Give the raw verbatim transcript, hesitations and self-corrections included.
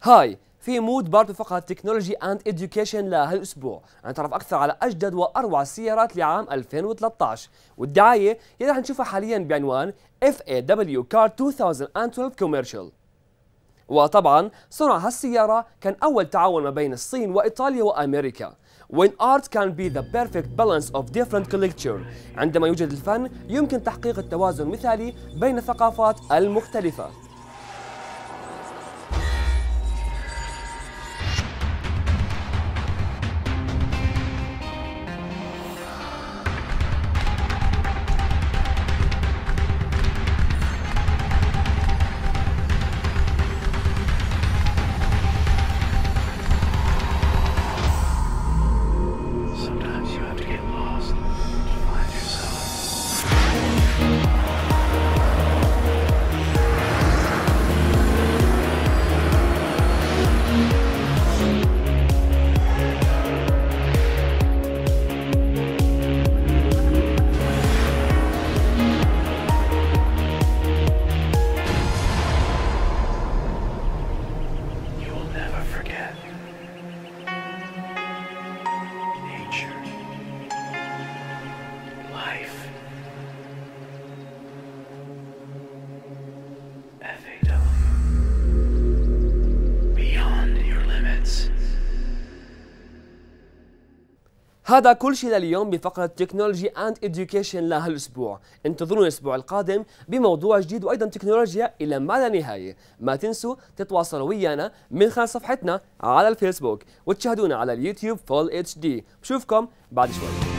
هاي في مود برضه فقط تكنولوجي اند اديوكيشن لهالاسبوع، نتعرف اكثر على اجدد واروع السيارات لعام ألفين وثلاثة عشر، والدعايه يلي رح نشوفها حاليا بعنوان إف إيه دبليو Car ألفين واثناشر Commercial. وطبعا صنع هالسياره كان اول تعاون ما بين الصين وايطاليا وامريكا. When art can be the perfect balance of different culture، عندما يوجد الفن يمكن تحقيق التوازن المثالي بين الثقافات المختلفه. هذا كل شيء لليوم بفقرة تكنولوجي اند اديوكيشن لهالاسبوع، انتظرونا الاسبوع القادم بموضوع جديد وايضا تكنولوجيا الى ما لا نهاية. ما تنسوا تتواصلوا ويانا من خلال صفحتنا على الفيسبوك وتشاهدونا على اليوتيوب فول اتش دي. بشوفكم بعد شوي.